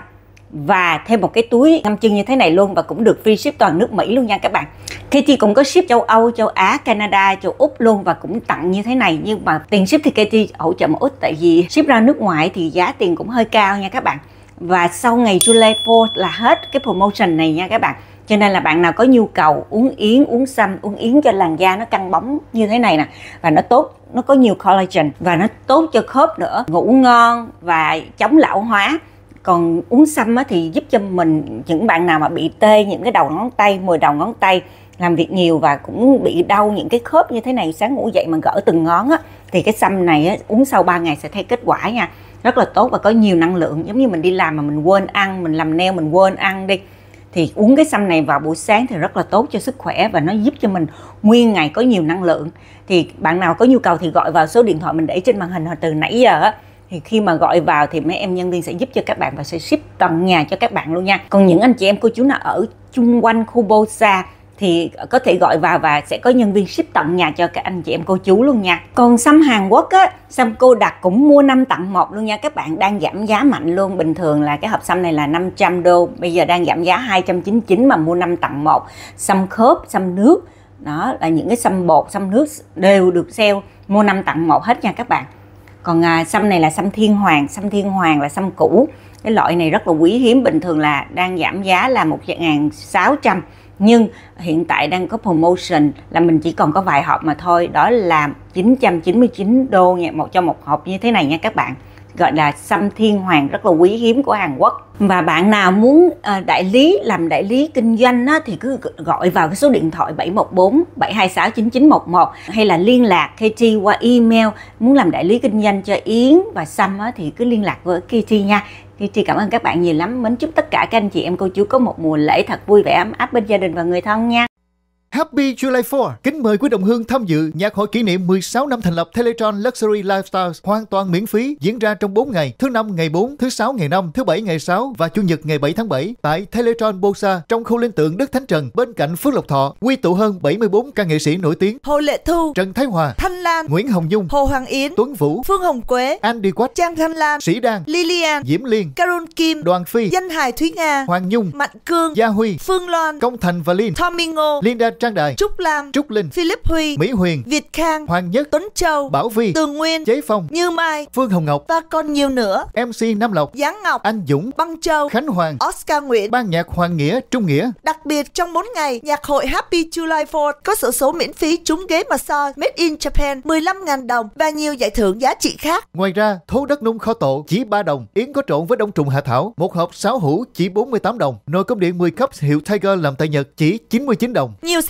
và thêm một cái túi ngâm chân như thế này luôn, và cũng được free ship toàn nước Mỹ luôn nha các bạn. Katie cũng có ship châu Âu, châu Á, Canada, châu Úc luôn và cũng tặng như thế này. Nhưng mà tiền ship thì Katie hỗ trợ một ít, tại vì ship ra nước ngoài thì giá tiền cũng hơi cao nha các bạn. Và sau ngày July fourth là hết cái promotion này nha các bạn. Cho nên là bạn nào có nhu cầu uống yến, uống xăm, uống yến cho làn da nó căng bóng như thế này nè, và nó tốt, nó có nhiều collagen và nó tốt cho khớp nữa, ngủ ngon và chống lão hóa. Còn uống xăm thì giúp cho mình, những bạn nào mà bị tê những cái đầu ngón tay, mười đầu ngón tay, làm việc nhiều và cũng bị đau những cái khớp như thế này, sáng ngủ dậy mà gỡ từng ngón á, thì cái xăm này á, uống sau ba ngày sẽ thấy kết quả nha. Rất là tốt và có nhiều năng lượng. Giống như mình đi làm mà mình quên ăn, mình làm nail mình quên ăn đi, thì uống cái xăm này vào buổi sáng thì rất là tốt cho sức khỏe và nó giúp cho mình nguyên ngày có nhiều năng lượng. Thì bạn nào có nhu cầu thì gọi vào số điện thoại mình để trên màn hình từ nãy giờ á. Thì khi mà gọi vào thì mấy em nhân viên sẽ giúp cho các bạn và sẽ ship tận nhà cho các bạn luôn nha. Còn những anh chị em cô chú nào ở chung quanh khu Bosa thì có thể gọi vào và sẽ có nhân viên ship tận nhà cho các anh chị em cô chú luôn nha. Còn xăm Hàn Quốc á, xăm cô đặc cũng mua năm tặng một luôn nha các bạn, đang giảm giá mạnh luôn. Bình thường là cái hộp xăm này là năm trăm đô, bây giờ đang giảm giá hai trăm chín mươi chín mà mua năm tặng một. Xăm khớp, xăm nước, đó là những cái xăm bột, xăm nước đều được sale, mua năm tặng một hết nha các bạn. Còn à, xăm này là xăm Thiên Hoàng, xăm Thiên Hoàng là xăm cũ. Cái loại này rất là quý hiếm, bình thường là đang giảm giá là một nghìn sáu trăm. Nhưng hiện tại đang có promotion là mình chỉ còn có vài hộp mà thôi. Đó là chín trăm chín mươi chín đô nha, một cho một hộp như thế này nha các bạn. Gọi là xăm Thiên Hoàng, rất là quý hiếm của Hàn Quốc. Và bạn nào muốn uh, đại lý, làm đại lý kinh doanh á, thì cứ gọi vào cái số điện thoại bảy một bốn bảy hai sáu chín chín một một, hay là liên lạc Katie qua email. Muốn làm đại lý kinh doanh cho yến và xăm á, thì cứ liên lạc với Katie nha. Katie cảm ơn các bạn nhiều lắm. Mến chúc tất cả các anh chị em cô chú có một mùa lễ thật vui vẻ ấm áp bên gia đình và người thân nha. Happy July fourth! Kính mời quý đồng hương tham dự nhạc hội kỷ niệm mười sáu năm thành lập Teletron Luxury Lifestyles hoàn toàn miễn phí, diễn ra trong bốn ngày: thứ năm ngày bốn, thứ sáu ngày năm, thứ bảy ngày sáu và chủ nhật ngày bảy tháng bảy tại Teletron Bosa trong khu linh tượng Đức Thánh Trần bên cạnh Phước Lộc Thọ, quy tụ hơn bảy mươi bốn ca nghệ sĩ nổi tiếng: Hồ Lệ Thu, Trần Thái Hòa, Thanh Lan, Nguyễn Hồng Nhung, Hồ Hoàng Yến, Tuấn Vũ, Phương Hồng Quế, Andy Quách, Trang Thanh Lan, Sĩ Đan, Lilian, Diễm Liên, Carol Kim, Đoàn Phi, Danh Hài Thúy Nga, Hoàng Nhung, Mạnh Cương, Gia Huy, Phương Loan, Công Thành và Liên, Tommy Ngô, Linda Trang Đài, Trúc Lam, Trúc Linh, Philip Huy, Mỹ Huyền, Việt Khang, Hoàng Nhất, Tuấn Châu, Bảo Vi, Tường Nguyên, Chế Phong, Như Mai, Phương Hồng Ngọc và còn nhiều nữa. em xê Nam Lộc, Giáng Ngọc, Anh Dũng, Băng Châu, Khánh Hoàng, Oscar Nguyễn. ban nhạc Hoàng Nghĩa, Trung Nghĩa. Đặc biệt trong bốn ngày, nhạc hội Happy July fourth có xổ số miễn phí trúng ghế massage Made in Japan mười lăm nghìn đồng và nhiều giải thưởng giá trị khác. Ngoài ra, thố đất nung kho tộ chỉ ba đồng, yến có trộn với đông trùng hạ thảo, một hộp sáu hũ chỉ bốn mươi tám đồng, nồi cơm điện mười cup hiệu Tiger làm tại Nhật chỉ chín mươi chín đồng. Nhiều sản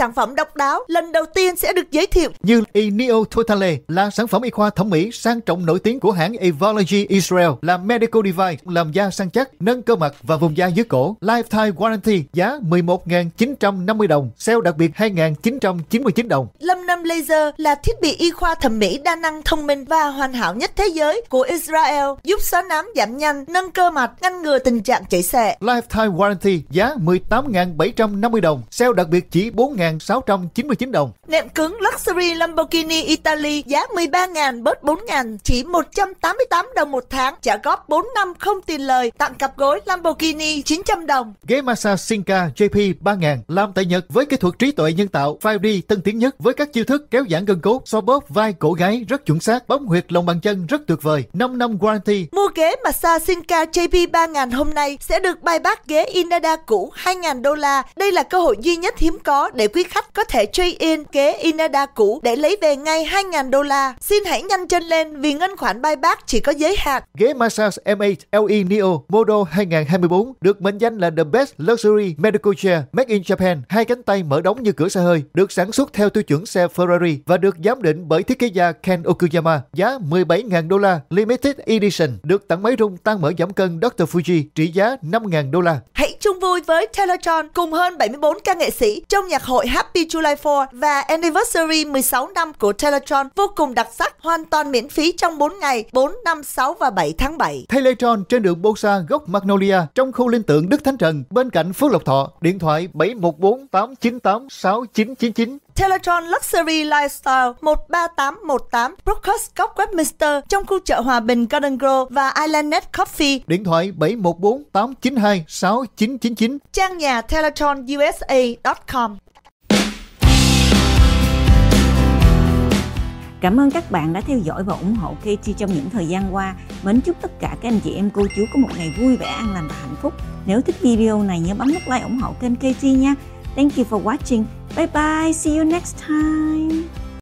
sản phẩm độc đáo lần đầu tiên sẽ được giới thiệu. Như Eneo Totale là sản phẩm y khoa thẩm mỹ sang trọng nổi tiếng của hãng Evology Israel, là medical device làm da săn chắc, nâng cơ mặt và vùng da dưới cổ. Lifetime warranty giá mười một nghìn chín trăm năm mươi đồng, sale đặc biệt hai nghìn chín trăm chín mươi chín đồng. Lâm Năm Laser là thiết bị y khoa thẩm mỹ đa năng, thông minh và hoàn hảo nhất thế giới của Israel, giúp xóa nám giảm nhanh, nâng cơ mặt, ngăn ngừa tình trạng chảy xệ. Lifetime warranty giá mười tám nghìn bảy trăm năm mươi đồng, sale đặc biệt chỉ bốn nghìn sáu trăm chín mươi chín đồng. Nệm cứng Luxury Lamborghini Italy giá mười ba nghìn bớt bốn nghìn, chỉ một trăm tám mươi tám đồng một tháng, trả góp bốn năm không tiền lời, tặng cặp gối Lamborghini chín trăm đồng. Ghế massage Sinca J P ba nghìn làm tại Nhật với kỹ thuật trí tuệ nhân tạo năm D tân tiến nhất, với các chiêu thức kéo giãn gân cốt, xoa bóp vai cổ gáy rất chuẩn xác, bấm huyệt lòng bàn chân rất tuyệt vời. năm năm warranty. Mua ghế massage Sinca J P ba nghìn hôm nay sẽ được buy back ghế Inada cũ hai nghìn đô la. Đây là cơ hội duy nhất hiếm có để quý khách có thể trade in ghế Inada cũ để lấy về ngay hai nghìn đô la. Xin hãy nhanh chân lên vì ngân khoản buy back chỉ có giới hạn. Ghế massage M eight L E Neo Model hai nghìn hai mươi bốn được mệnh danh là the best luxury medical chair made in Japan, hai cánh tay mở đóng như cửa xe hơi, được sản xuất theo tiêu chuẩn xe Ferrari và được giám định bởi thiết kế gia Ken Okuyama. Giá mười bảy nghìn đô la, limited edition, được tặng máy rung tan mỡ giảm cân doctor Fuji trị giá năm nghìn đô la. Hãy chung vui với Teletron cùng hơn bảy mươi bốn ca nghệ sĩ trong nhạc hội Happy July four và Anniversary mười sáu năm của Teletron vô cùng đặc sắc, hoàn toàn miễn phí trong bốn ngày bốn, năm, sáu và bảy tháng bảy. Teletron trên đường Bosa gốc Magnolia trong khu linh tượng Đức Thánh Trần bên cạnh Phước Lộc Thọ. Điện thoại bảy một bốn tám chín tám sáu chín chín chín. Teletron Luxury Lifestyle một ba tám một tám Brookhurst Cốc Westminster trong khu chợ Hòa Bình Garden Grove và Islandnet Coffee. Điện thoại bảy một bốn tám chín hai sáu chín chín chín. Trang nhà teletron u s a chấm com. Cảm ơn các bạn đã theo dõi và ủng hộ Katie trong những thời gian qua. Mến chúc tất cả các anh chị em cô chú có một ngày vui vẻ, an lành và hạnh phúc. Nếu thích video này nhớ bấm nút like ủng hộ kênh Katie nha. Thank you for watching. Bye bye. See you next time.